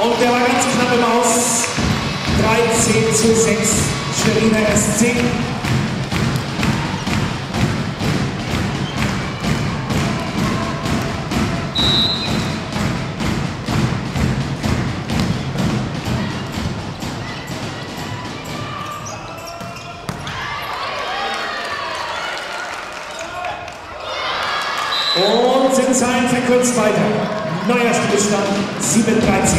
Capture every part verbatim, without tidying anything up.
Und der war ganz knapp im Aus. dreizehn zu sechs, Schweriner S C. Und Sinsheim verkürzt weiter. Neuer Spielstand sieben dreizehn.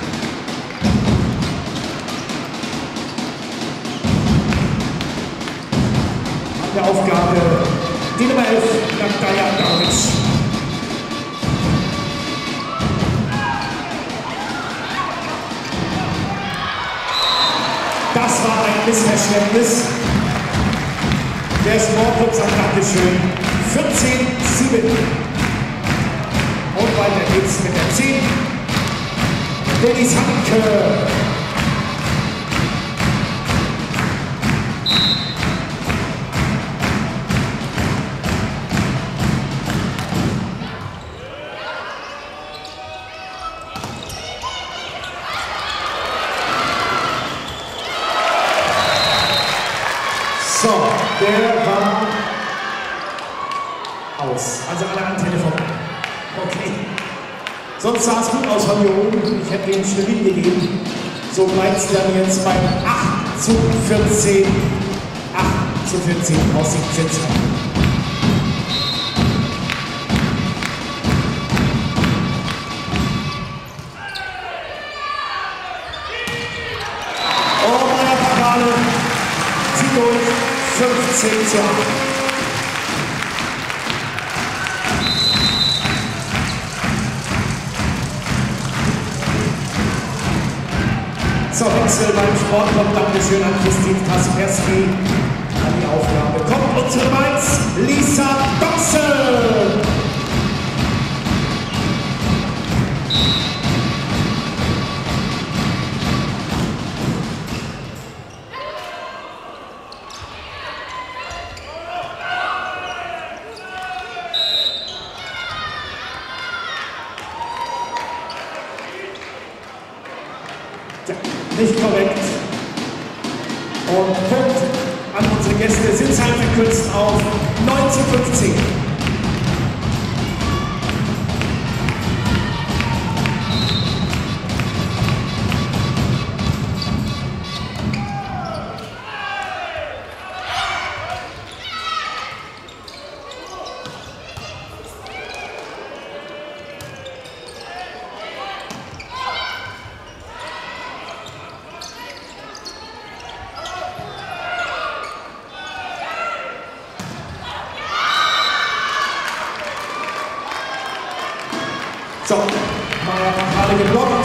An der Aufgabe die Nummer elf, Nagdaya Darvic. Das war ein Missverständnis. Der Sportclub sagt Dankeschön. vierzehn sieben. Und weiter geht's mit der zehn. Dennis Hanke. So, der war aus. Also alle am Telefon. Okay. Sonst sah es gut aus von hier oben. Ich hätte den stabil gegeben. So bleibt es dann jetzt bei acht zu vierzehn. acht zu vierzehn aus siebzehn. Oh, meine Parade. Zieht durch. fünfzehn zu acht. So, Wechsel beim Sportclub. Dankeschön an Christine Kaspersky. An die Aufgabe kommt unsere Mainz, Lisa Doxel. Ja, nicht korrekt. Und Punkt an unsere Gäste. Sinsheim verkürzt auf neun zu fünfzehn. So, Meier Parade geblockt.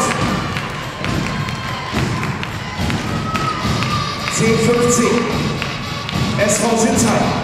zehn fünfzehn. S V Sinsheim.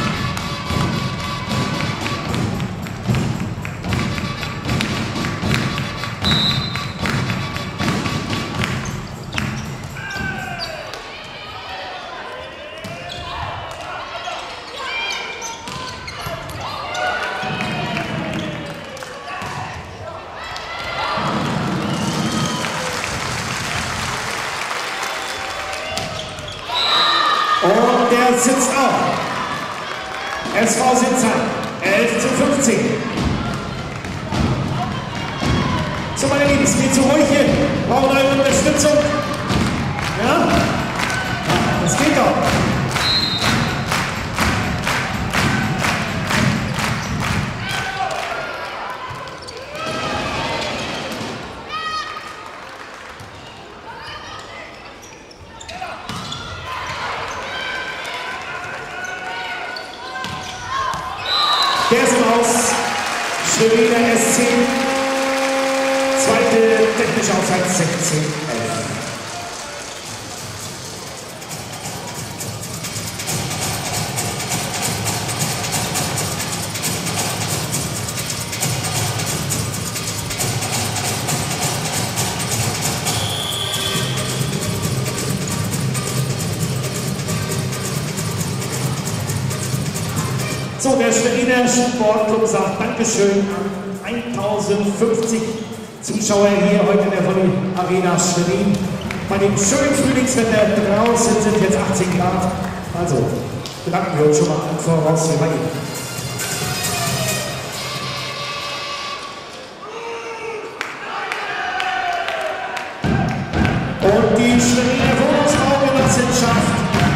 Und der sitzt auch. S V Sinsheim, elf zu fünfzehn. So, meine Lieben, es geht zu euch hier. Brauchen eine Unterstützung? Ja? Das geht doch. Der ist im Aus. Schweriner S C. Zweite technische Auszeit sechzehn elf. So, der Schweriner Sportclub sagt Dankeschön an tausendfünfzig Zuschauer hier heute in der Volley Arena Schwerin. Bei dem schönen Frühlingswetter draußen sind jetzt achtzehn Grad. Also bedanken wir uns schon mal im Voraus bei Ihnen. Und die Schweriner Wohnungsbaugenossenschaft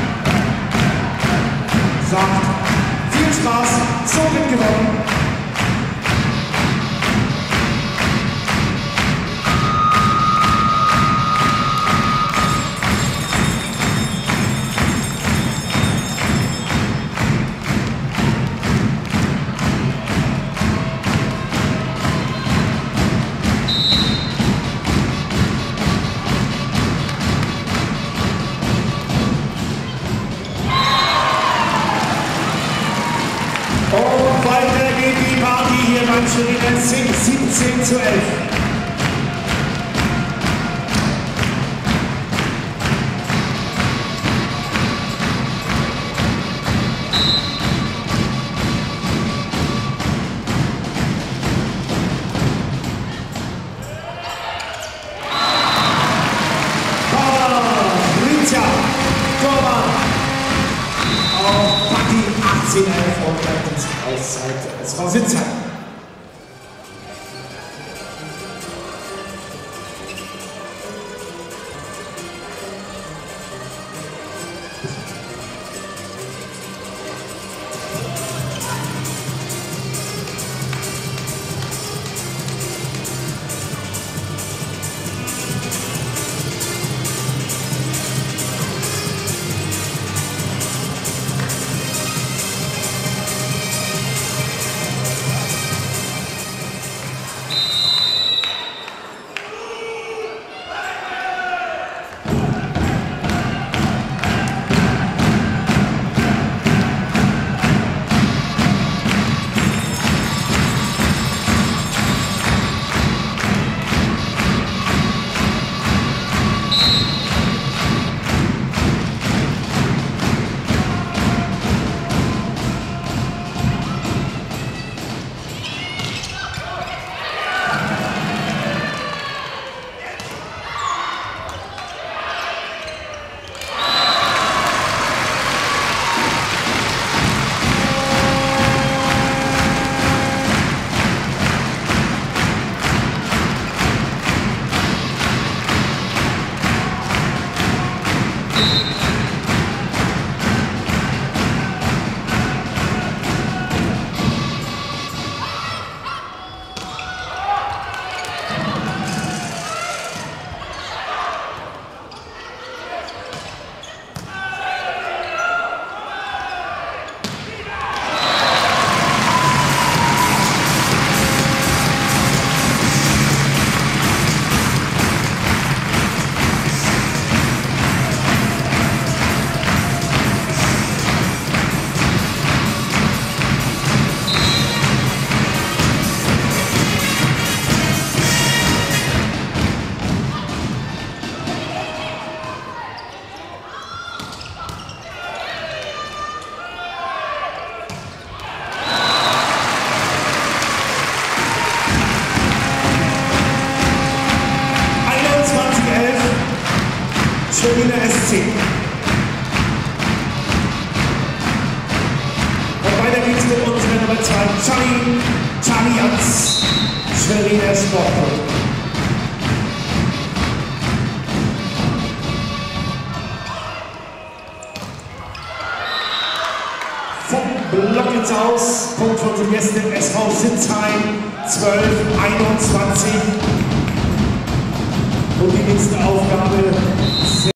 sagt, viel Spaß, so wird gewonnen. Und weiter geht die Party hier beim Schweriner Zink, siebzehn zu elf. achtzehn elf und Auszeit. Es war Sitzheim. Schweriner S C. Und weiter geht's mit unserer Nummer zwei, Charlie, Charlie Jans, Schweriner Sportclub. Vom Block ins Haus, Punkt von den Gästen S V Sitzheim, zwölf einundzwanzig. Und die nächste Aufgabe